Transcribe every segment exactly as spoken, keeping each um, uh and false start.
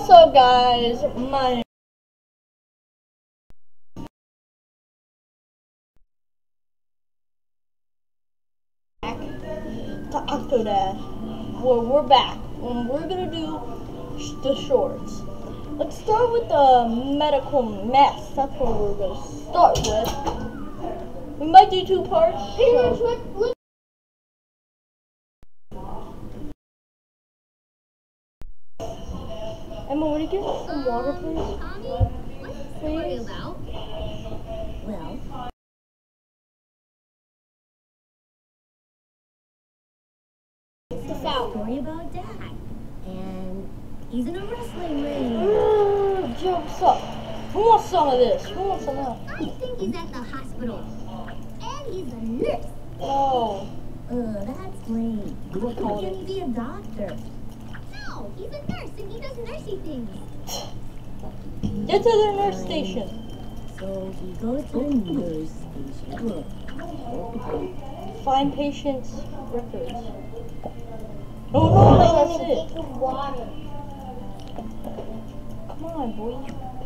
What's up, guys? My back to Octodad, where we're back, and we're gonna do sh the shorts. Let's start with the medical mess. That's what we're gonna start with. We might do two parts. So. Emma, would you give us some water, please? Please. Well, it's a story about Dad, and he's in a wrestling ring. Mm, jumps up. Who wants some of this? Who wants some of that? I think he's at the hospital, and he's a nurse. Oh. Ugh, that's lame. Why can't he be a doctor? No, he's a nurse, and he does nursey things. Get to the nurse station. So he goes to the nurse station. Find patient's records. Oh no, that's it. Water. Come on, boy.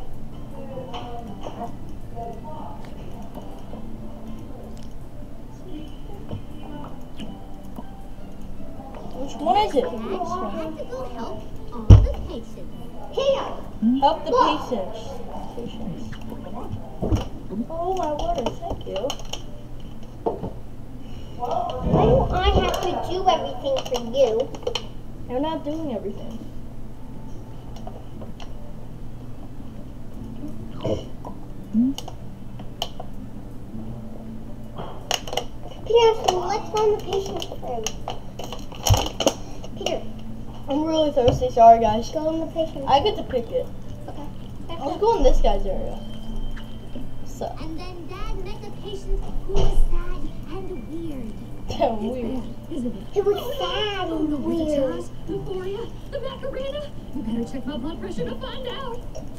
Which one is it? Dad, This you one. have to go help all the patients. Here. Help the patients. Patients. Oh my water, thank you. Why do I have to do everything for you? You're not doing everything. Peter, so let's find the patient's room. Peter, I'm really thirsty, sorry guys. go in the patient's I get to pick it. Okay. I'll go in this guy's area. So, And then Dad met a patient who was sad and weird. damn weird. Isn't it? It was sad Oh, and no, the weird. Taz, the Euphoria, the Macarena. You better check my blood pressure to find out.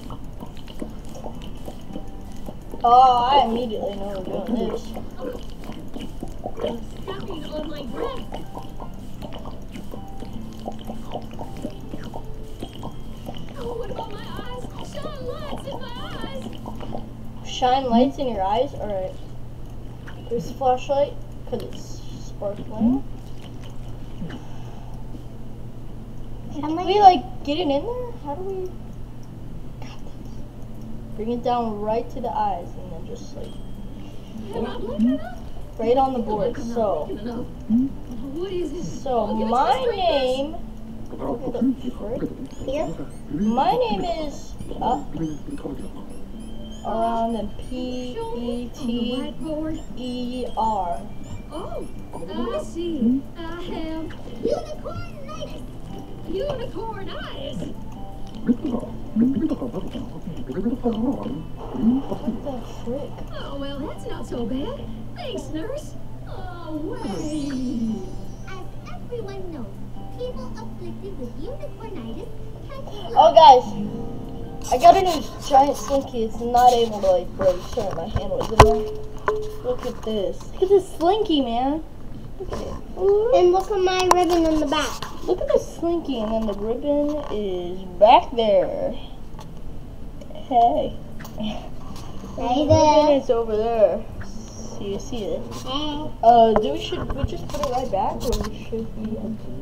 Oh, I immediately know we're doing this. Stepping on my breath. Oh, what about my eyes? Shine lights in my eyes. Shine lights in your eyes? Alright. There's a flashlight, because it's sparkling. Can we, like, get it in there? How do we... Got this. Bring it down right to the eyes, and then just, like, Am I blinking enough? right on the board. So, Enough. What is it? so Oh, give it to my me straight, name... Look at the frick. Here? My name is up around the P E T Whiteboard. E R. Oh, I see. I have unicornitis. Unicornitis. What the frick? Oh, well, that's not so bad. Thanks, nurse. Oh, way. As everyone knows, people afflicted with unicornitis can Oh, guys, I got a new giant slinky. It's not able to like break. Sorry, my hand was in there. Look at this. Look at this slinky, man. Look at it. And look at my ribbon in the back. Look at the slinky, and then the ribbon is back there. Hey. Right The there. ribbon is over there. See, you see it? Hey. Uh, do we should we just put it right back, or we should we?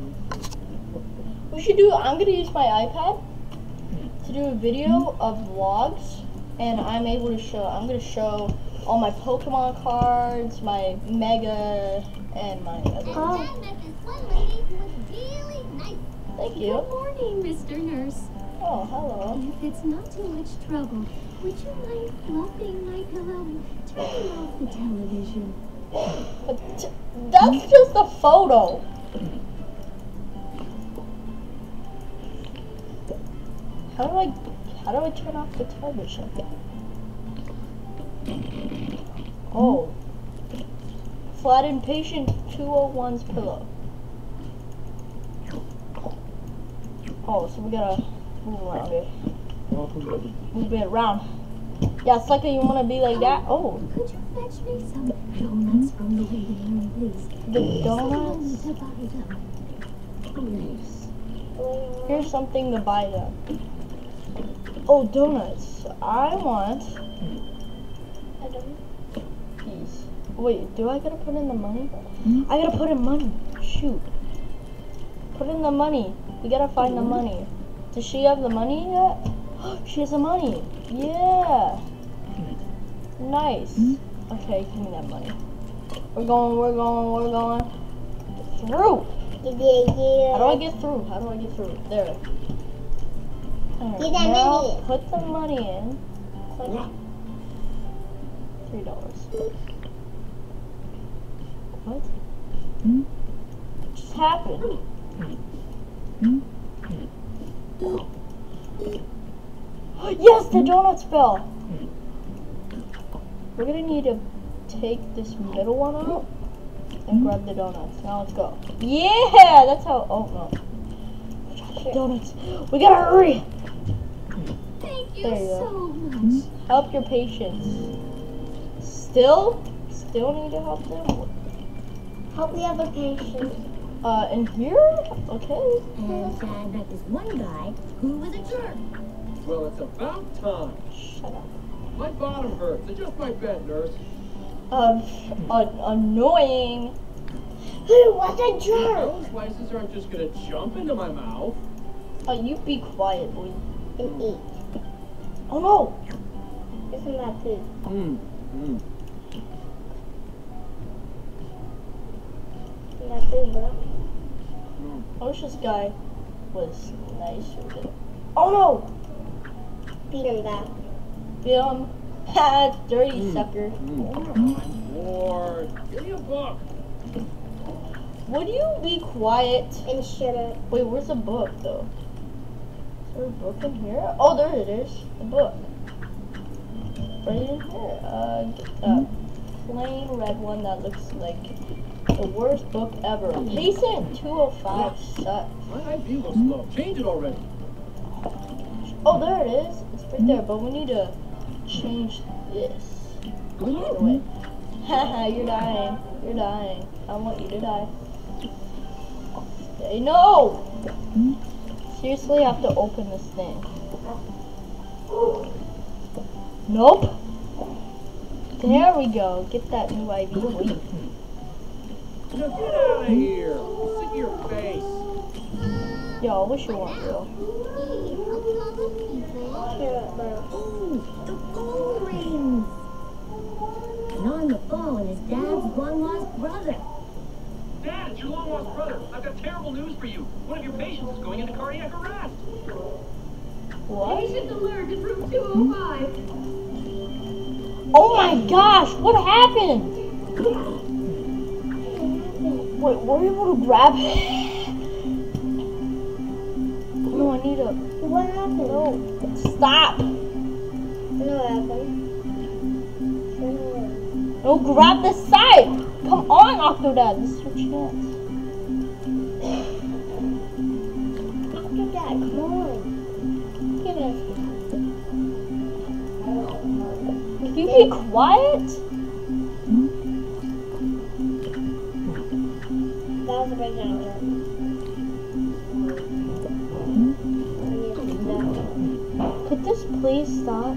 We should do. I'm gonna use my iPad to do a video of vlogs, and I'm able to show. I'm gonna show all my Pokemon cards, my Mega, and my other. And Oh. Dad met this one lady who was really nice. Thank Good you. morning, Mister Nurse. Oh, hello. If it's not too much trouble, would you mind fluffing my pillow? Turning off the television. But t- that's just a photo. How do I? How do I turn off the television? Oh. Flatten patient two oh one's pillow. Oh, so we gotta move around it. Move it around. Yeah, it's like you wanna be like that. Oh, Could you fetch me some donuts from the waiting room, please? the donuts. Someone to buy them. Please. Here's something to buy them. Oh, donuts. I want I don't. these. Wait, do I gotta put in the money? I gotta put in money. Shoot. Put in the money. We gotta find the money. Does she have the money yet? She has the money. Yeah. Nice. Okay, give me that money. We're going, we're going, we're going. Get through. Yeah, yeah. How do I get through? How do I get through? There. Alright, Get that now money. put the money in. Three dollars. What? What just happened? Yes, the donuts fell. We're gonna need to take this middle one out and grab the donuts. Now let's go. Yeah, that's how. Oh no. Donuts. We gotta hurry. Thank you There you so go. much. Help your patients. Still? Still need to help them? Help the other patient. Uh, in here? Okay. And Dad met this one guy who was a jerk. Well, it's about time. Shut up. My bottom hurts. Adjust my bed, nurse. Um, uh, annoying. Who was a jerk? Those slices aren't just gonna jump into my mouth. Uh, you be quiet, boy. And eat. Oh no! This is my food. Mmm. Mmm. My food, bro. I wish this guy was nicer than. Oh no! Beat him back. Film. Ha, dirty Mm. sucker. Mm. I'm bored. Give me a book. Would you be quiet? And shut up. Wait, where's the book though? Is there a book in here? Oh, there it is. The book. Right in here. Uh, uh, plain red one that looks like the worst book ever. Patient two oh five sucks. My I P looks low. Change it already. Oh, there it is. It's right there, but we need to change this. Wait. Haha, you're dying. You're dying. I want you to die. Stay. No! Seriously, I have to open this thing. Nope. There we go. Get that new I V. Wait. Now get out of here. I'm sick of your face. Yo, I wish you weren't real. Shut up, bro. Oh, the phone rings. And on the phone is Dad's one-lost brother. Dad, it's your long-lost brother. I've got terrible news for you. One of your patients is going into cardiac arrest. What? Patient alert in room two oh five. Oh my gosh, what happened? Wait, were you able to grab it? No, I need a... What happened? No, stop. No, what happened? No, grab the side. Come on, Octodad, this is your chance. Octodad, come on. Give us. Can you be quiet? That was a big number. Could this please stop?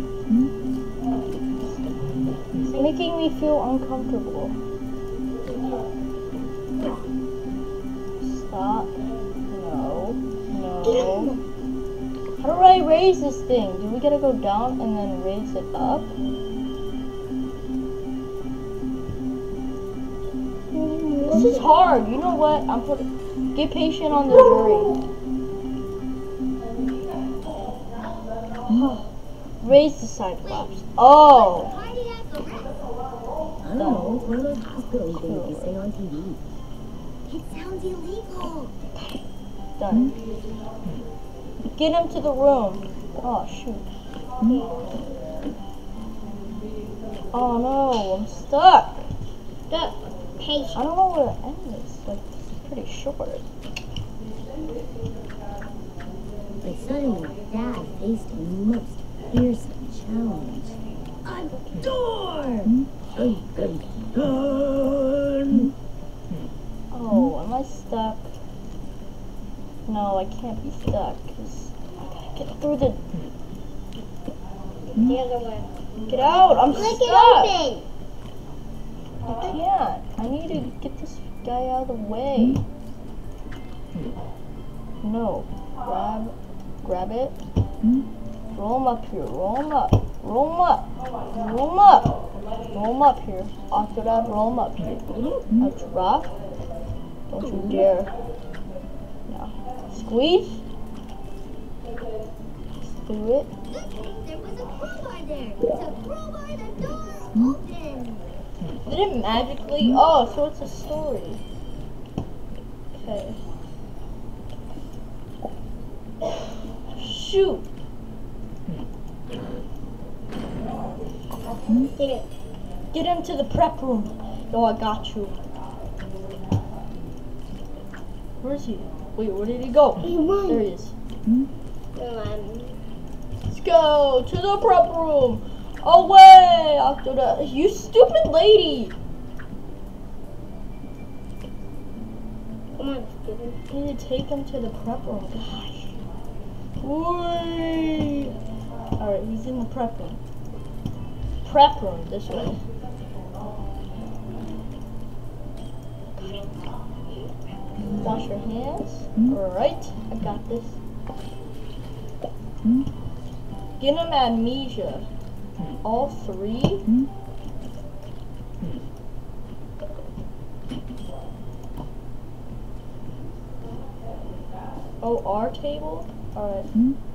It's making me feel uncomfortable. Stop. No. No. How do I raise this thing? Do we gotta go down and then raise it up? This is hard. You know what? I'm putting. Get patient on the jury. Raise the side flaps. Oh. Cardiac arrest. I don't know. One of those hospital things you say on T V. It sounds illegal. Done. Get him to the room. Oh, shoot. Oh no, I'm stuck. Stuck. Patient. I don't know where the end is. Like, it's pretty short. But suddenly, Dad faced a most fearsome challenge. A door! Oh, am I stuck? No, I can't be stuck. Cause I gotta get through the The other one. Get out! I'm Click stuck! it open. I can't. I need to get this guy out of the way. No. Grab, grab it. Roll him up here. Roll him up. Roll him up. Roll him up. Roll him up here. Octodad, roll him up here. Now drop. Don't you dare. Now squeeze. Do it. There was a crowbar there. The crowbar, the door open. Did it magically? Oh, so it's a story. Okay. Shoot. Get it. Get him to the prep room. Yo, I got you. Where is he? Wait, where did he go? He won. There he is. Um, Let's go to the prep room. Away, Octodad. You stupid lady. come on, stupid. You need to take him to the prep room. Gosh. Whee. Alright, he's in the prep room. Prep room, this way. Wash your hands. Alright, I got this. Get him amnesia. All three? Oh, our table? Alright.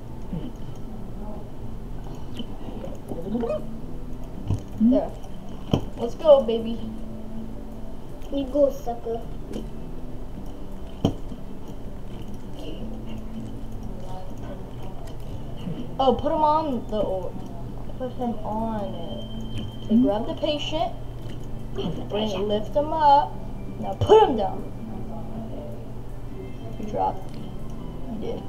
There. Let's go, baby. You go, sucker. Oh, put him on the, put him on it. Okay, grab the patient. Bring, lift him up. Now put him down. You dropped. You did.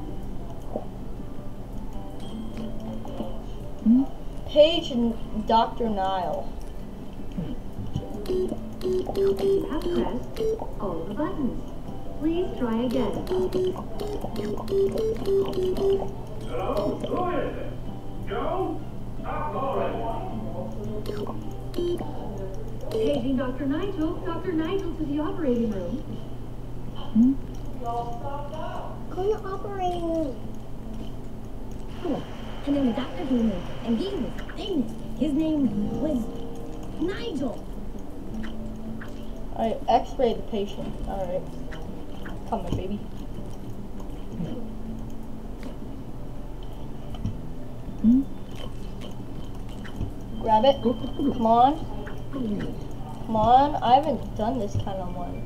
Paige and Doctor Nile. You have pressed all the buttons. Please try again. Hello? Who is it? Joe? Stop calling. Paging Doctor Nigel. Doctor Nigel to the operating room. Go to the operating room. And then the doctor came in, and he was famous. His name was Nigel. Alright, x-ray the patient. Alright. Come on, baby. Grab it. Come on. Come on. I haven't done this kind of one.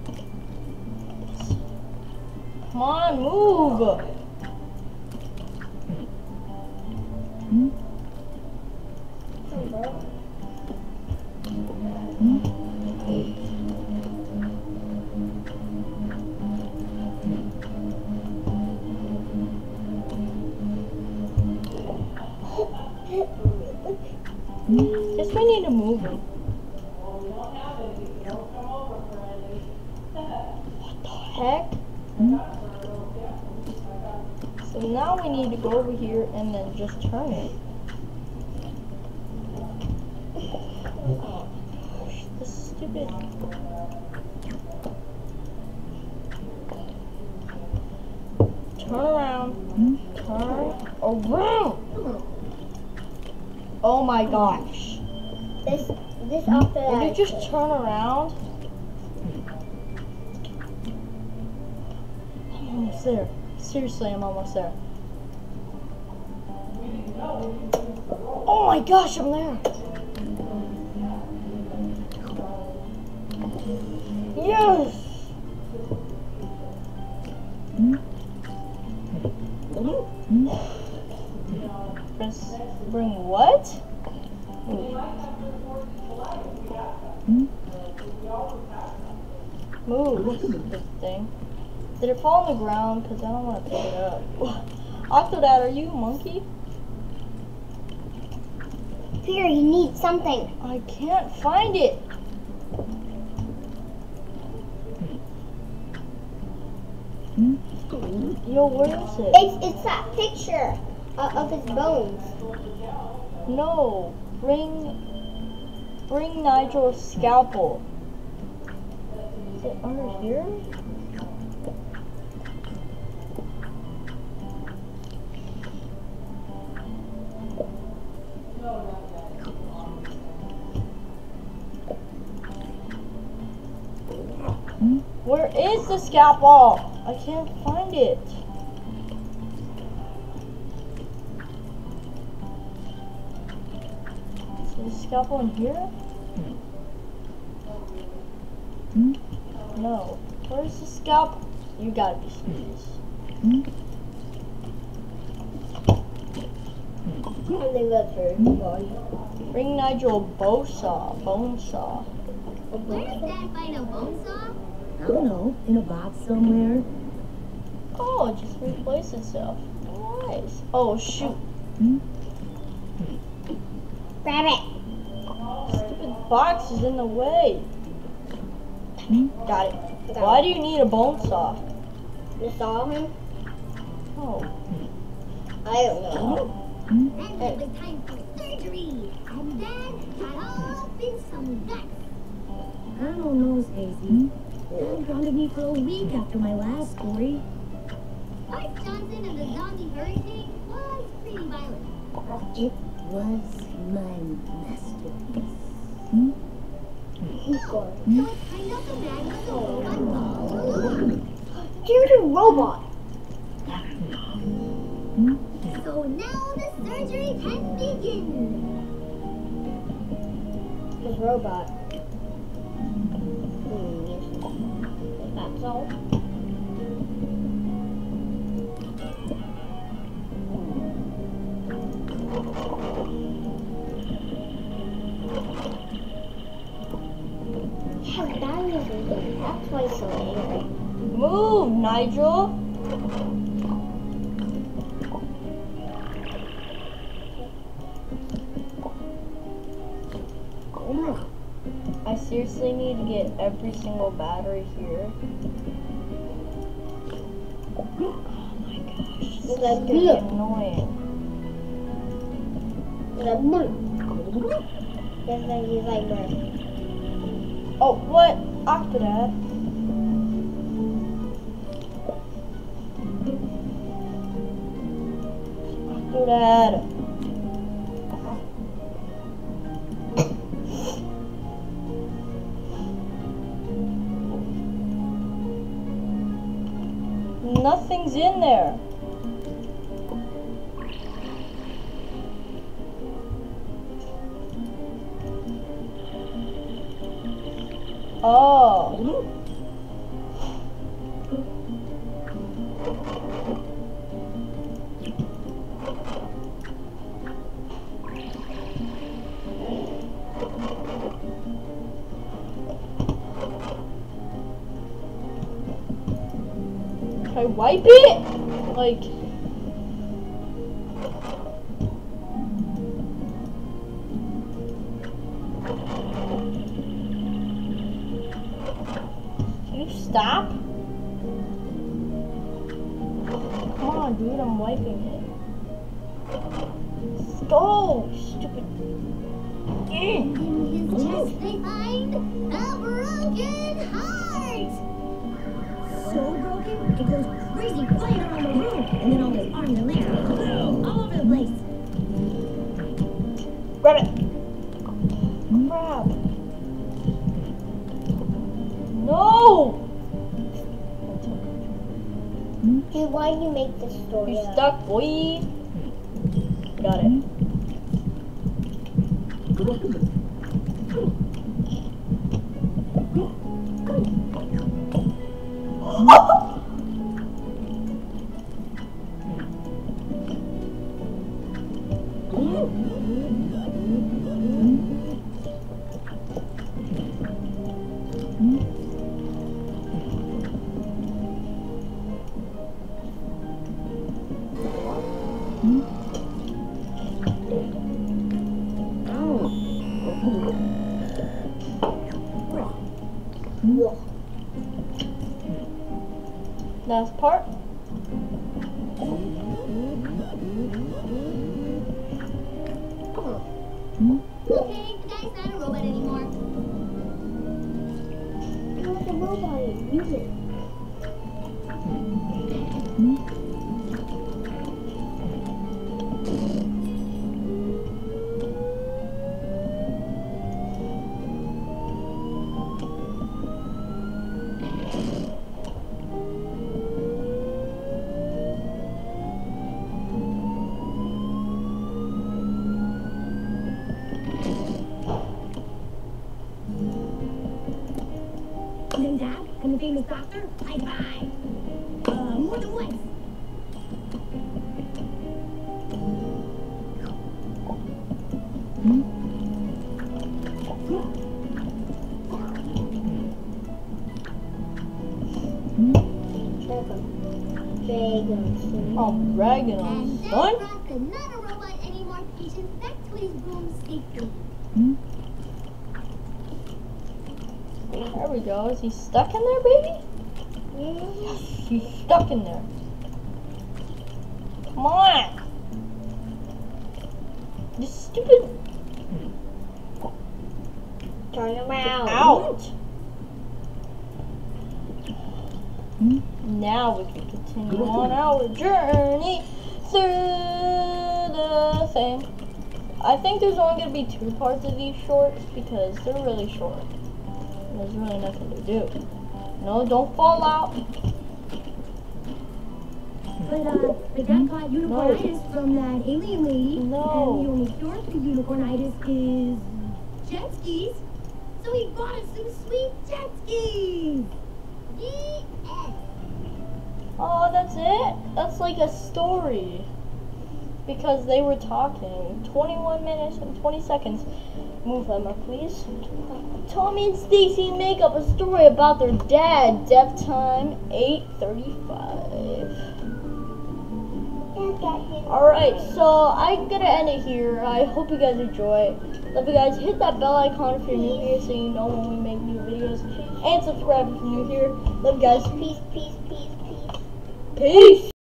Come on, move. Guess we need to move him. What the heck? So now we need to go over here and then just turn it. Oh, this is stupid. Turn around. Turn around. Oh my gosh. This, this after Will you that. just turn around? I'm almost there. Seriously, I'm almost there. Oh my gosh, I'm there. Yes! Press, bring what? Move. Move, stupid thing. Did it fall on the ground? Because I don't want to pick it up. Octodad, are you a monkey? Here, you need something. I can't find it. Yo, where is it? It's it's that picture of, of his bones. No. Bring bring Nigel a scalpel. Is it under here? Where is the scalpel? I can't find it. Is the scalpel in here? No. Where's the scalpel? You gotta be serious. I think that's very funny. Bring Nigel a bow saw, bone saw. Where does Dad find a bone saw? I don't know, in a box somewhere. Oh, it just replaced itself. Nice. Oh shoot. Grab it. Stupid box is in the way. Got it. Why do you need a bone saw? You saw him? Oh. I don't know. And it was time for surgery. And Dad got all up in some guts. I don't know, Stacy. Dad grounded me for a week after my last story. Art Johnson and the zombie hurricane was pretty violent. It was my masterpiece. So it's kind of the man with the robot all along. Here's a robot. So now the surgery can begin. This robot. Hmm, yes. That's all. Yeah, that is everything. That's why he's so angry. Move, Nigel. I seriously need to get every single battery here. Oh my gosh, this is That's getting good. annoying. That's like he's like bird. Oh, what? Octodad. Octodad. Nothing's in there. Oh. Can I wipe it? Like... Can you stop? Come on, dude, I'm wiping it. Let's go, stupid... Mm. In his chest they find a broken heart. So broken, it goes crazy flying around the room. And then all his arms and legs go all over the place. Grab it! Grab! No! Dude, why do you make this story You up? stuck, boy! Got it. Last part. Okay, the guy's not a robot anymore. It was a robot. Use it. Then Dad, I'm a famous doctor. High five. Uh, more than once. Oh, bragging on And that son. brought the not a robot anymore patient back to his room safely. There we go. Is he stuck in there, baby? Yes, he's stuck in there. Come on. You stupid. Turn around. Out. Now we can continue on our journey through the thing. I think there's only going to be two parts of these shorts because they're really short. And there's really nothing to do. No, don't fall out. But, uh, the guy caught unicornitis from that alien lady. No. And the only cure for unicornitis is Jet skis. So he bought us some sweet jet skis. The end. Oh, that's it? That's like a story. Because they were talking. twenty-one minutes and twenty seconds. Move, Emma, please. Tommy and Stacy make up a story about their dad. Death time, eight thirty-five. Alright, so I'm gonna end it here. I hope you guys enjoy. Love you guys. Hit that bell icon if you're new here so you know when we make new videos. And subscribe if you're new here. Love you guys. Peace, peace, peace, peace. Peace.